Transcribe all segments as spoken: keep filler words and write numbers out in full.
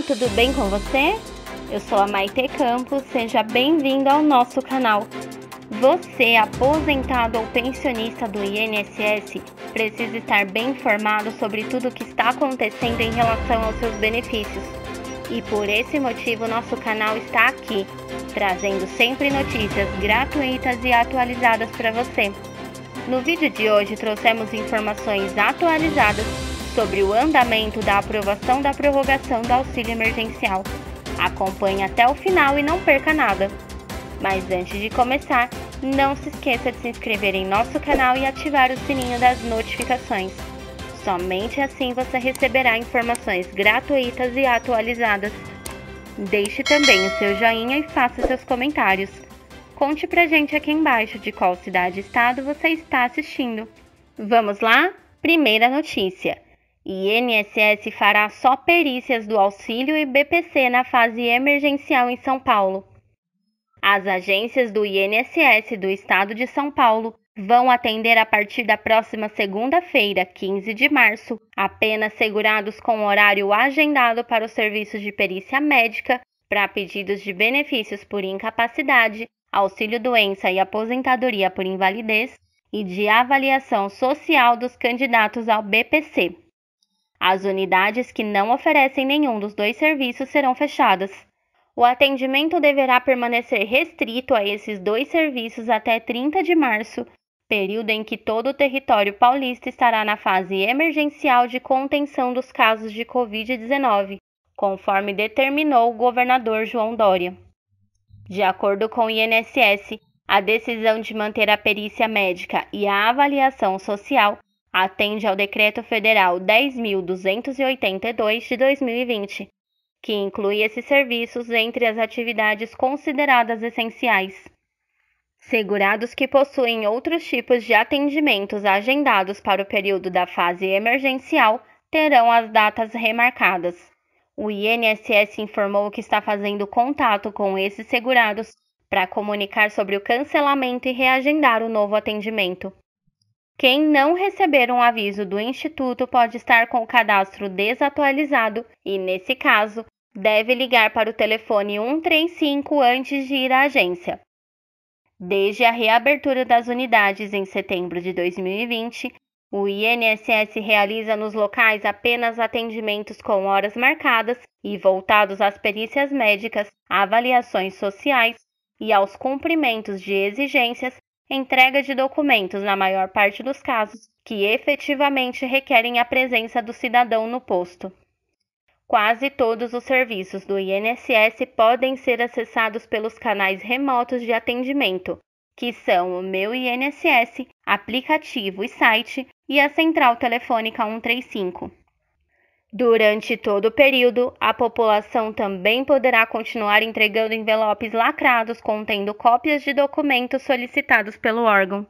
Olá, tudo bem com você? Eu sou a Maite Campos, seja bem-vindo ao nosso canal. Você, aposentado ou pensionista do I N S S, precisa estar bem informado sobre tudo o que está acontecendo em relação aos seus benefícios. E por esse motivo, nosso canal está aqui, trazendo sempre notícias gratuitas e atualizadas para você. No vídeo de hoje, trouxemos informações atualizadas sobre o andamento da aprovação da prorrogação do auxílio emergencial. Acompanhe até o final e não perca nada. Mas antes de começar, não se esqueça de se inscrever em nosso canal e ativar o sininho das notificações. Somente assim você receberá informações gratuitas e atualizadas. Deixe também o seu joinha e faça seus comentários. Conte pra gente aqui embaixo de qual cidade e estado você está assistindo. Vamos lá? Primeira notícia. I N S S fará só perícias do auxílio e B P C na fase emergencial em São Paulo. As agências do I N S S do estado de São Paulo vão atender a partir da próxima segunda-feira, quinze de março, apenas segurados com horário agendado para os serviços de perícia médica, para pedidos de benefícios por incapacidade, auxílio-doença e aposentadoria por invalidez e de avaliação social dos candidatos ao B P C. As unidades que não oferecem nenhum dos dois serviços serão fechadas. O atendimento deverá permanecer restrito a esses dois serviços até trinta de março, período em que todo o território paulista estará na fase emergencial de contenção dos casos de covid dezenove, conforme determinou o governador João Dória. De acordo com o I N S S, a decisão de manter a perícia médica e a avaliação social atende ao Decreto Federal dez mil duzentos e oitenta e dois de dois mil e vinte, que inclui esses serviços entre as atividades consideradas essenciais. Segurados que possuem outros tipos de atendimentos agendados para o período da fase emergencial terão as datas remarcadas. O I N S S informou que está fazendo contato com esses segurados para comunicar sobre o cancelamento e reagendar o novo atendimento. Quem não receber um aviso do Instituto pode estar com o cadastro desatualizado e, nesse caso, deve ligar para o telefone cento e trinta e cinco antes de ir à agência. Desde a reabertura das unidades em setembro de dois mil e vinte, o I N S S realiza nos locais apenas atendimentos com horas marcadas e voltados às perícias médicas, avaliações sociais e aos cumprimentos de exigências, entrega de documentos na maior parte dos casos, que efetivamente requerem a presença do cidadão no posto. Quase todos os serviços do I N S S podem ser acessados pelos canais remotos de atendimento, que são o Meu I N S S, aplicativo e site, e a central telefônica cento e trinta e cinco. Durante todo o período, a população também poderá continuar entregando envelopes lacrados contendo cópias de documentos solicitados pelo órgão.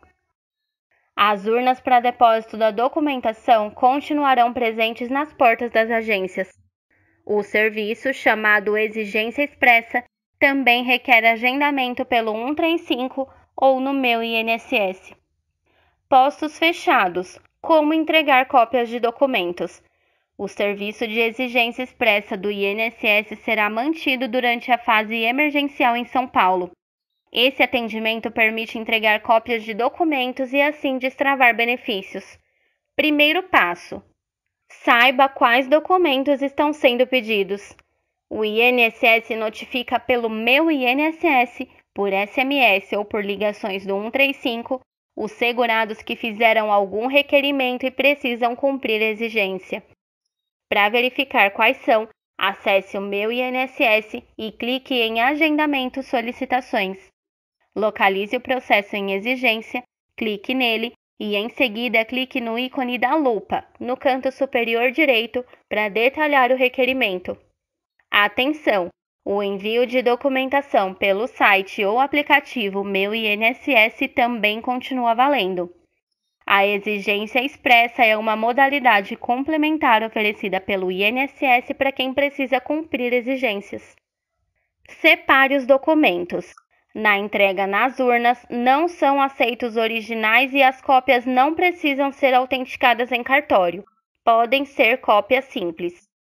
As urnas para depósito da documentação continuarão presentes nas portas das agências. O serviço, chamado Exigência Expressa, também requer agendamento pelo cento e trinta e cinco ou no Meu I N S S. Postos fechados. Como entregar cópias de documentos? O serviço de exigência expressa do I N S S será mantido durante a fase emergencial em São Paulo. Esse atendimento permite entregar cópias de documentos e assim destravar benefícios. Primeiro passo: saiba quais documentos estão sendo pedidos. O I N S S notifica pelo Meu I N S S, por S M S ou por ligações do cento e trinta e cinco, os segurados que fizeram algum requerimento e precisam cumprir a exigência. Para verificar quais são, acesse o Meu I N S S e clique em Agendamento Solicitações. Localize o processo em exigência, clique nele e em seguida clique no ícone da lupa, no canto superior direito, para detalhar o requerimento. Atenção! O envio de documentação pelo site ou aplicativo Meu I N S S também continua valendo. A exigência expressa é uma modalidade complementar oferecida pelo I N S S para quem precisa cumprir exigências. Separe os documentos. Na entrega nas urnas, não são aceitos originais e as cópias não precisam ser autenticadas em cartório. Podem ser cópias simples.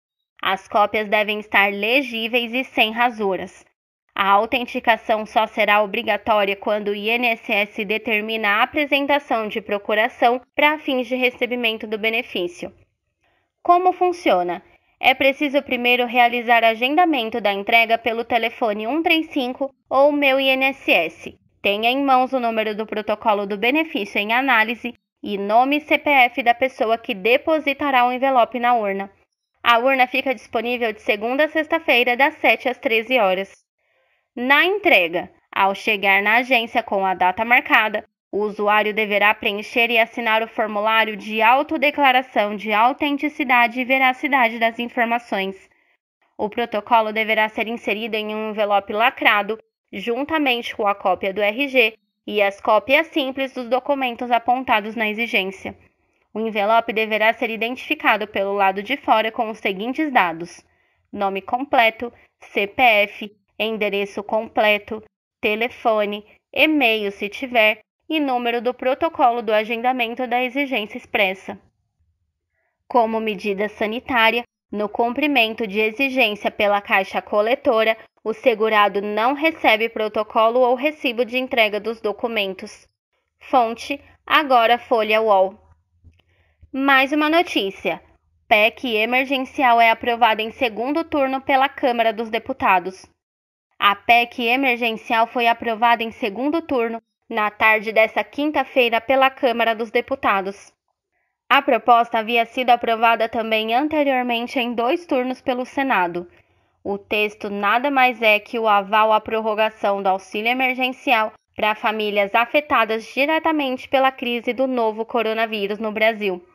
As cópias devem estar legíveis e sem rasuras. A autenticação só será obrigatória quando o I N S S determina a apresentação de procuração para fins de recebimento do benefício. Como funciona? É preciso primeiro realizar agendamento da entrega pelo telefone um três cinco ou Meu I N S S. Tenha em mãos o número do protocolo do benefício em análise e nome e C P F da pessoa que depositará o envelope na urna. A urna fica disponível de segunda a sexta-feira, das sete às treze horas. Na entrega, ao chegar na agência com a data marcada, o usuário deverá preencher e assinar o formulário de autodeclaração de autenticidade e veracidade das informações. O protocolo deverá ser inserido em um envelope lacrado, juntamente com a cópia do R G e as cópias simples dos documentos apontados na exigência. O envelope deverá ser identificado pelo lado de fora com os seguintes dados: nome completo, C P F, endereço completo, telefone, e-mail se tiver e número do protocolo do agendamento da exigência expressa. Como medida sanitária, no cumprimento de exigência pela Caixa Coletora, o segurado não recebe protocolo ou recibo de entrega dos documentos. Fonte: agora Folha U O L. Mais uma notícia. P E C emergencial é aprovada em segundo turno pela Câmara dos Deputados. A P E C emergencial foi aprovada em segundo turno na tarde desta quinta-feira pela Câmara dos Deputados. A proposta havia sido aprovada também anteriormente em dois turnos pelo Senado. O texto nada mais é que o aval à prorrogação do auxílio emergencial para famílias afetadas diretamente pela crise do novo coronavírus no Brasil.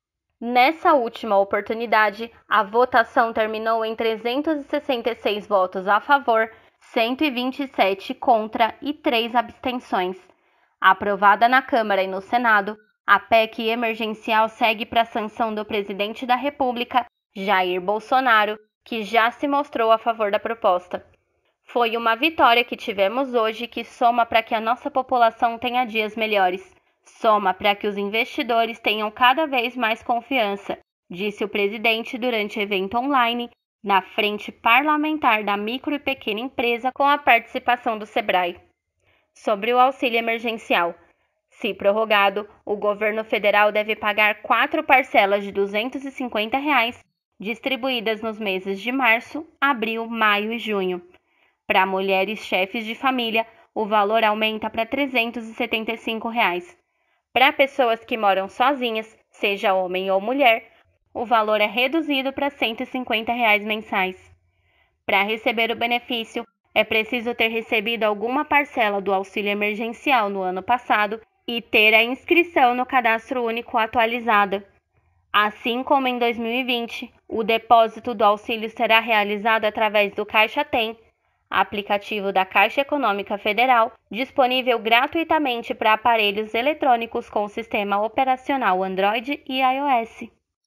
Nessa última oportunidade, a votação terminou em trezentos e sessenta e seis votos a favor, cento e vinte e sete contra e três abstenções. Aprovada na Câmara e no Senado, a P E C emergencial segue para a sanção do presidente da República, Jair Bolsonaro, que já se mostrou a favor da proposta. Foi uma vitória que tivemos hoje que soma para que a nossa população tenha dias melhores. Soma para que os investidores tenham cada vez mais confiança, disse o presidente durante evento online na Frente Parlamentar da Micro e Pequena Empresa com a participação do Sebrae. Sobre o auxílio emergencial. Se prorrogado, o governo federal deve pagar quatro parcelas de duzentos e cinquenta reais, distribuídas nos meses de março, abril, maio e junho. Para mulheres chefes de família, o valor aumenta para trezentos e setenta e cinco reais. Para pessoas que moram sozinhas, seja homem ou mulher, o valor é reduzido para cento e cinquenta reais mensais. Para receber o benefício, é preciso ter recebido alguma parcela do auxílio emergencial no ano passado e ter a inscrição no Cadastro Único atualizada. Assim como em dois mil e vinte, o depósito do auxílio será realizado através do Caixa Tem, aplicativo da Caixa Econômica Federal, disponível gratuitamente para aparelhos eletrônicos com sistema operacional Android e iOS.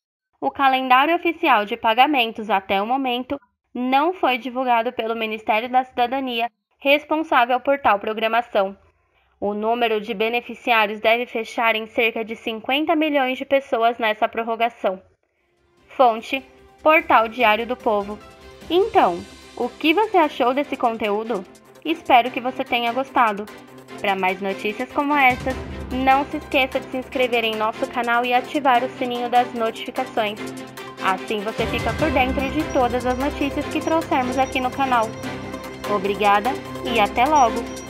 O calendário oficial de pagamentos até o momento não foi divulgado pelo Ministério da Cidadania, responsável por tal programação. O número de beneficiários deve fechar em cerca de cinquenta milhões de pessoas nessa prorrogação. Fonte: Portal Diário do Povo. Então, o que você achou desse conteúdo? Espero que você tenha gostado. Para mais notícias como essas, não se esqueça de se inscrever em nosso canal e ativar o sininho das notificações. Assim você fica por dentro de todas as notícias que trouxermos aqui no canal. Obrigada e até logo!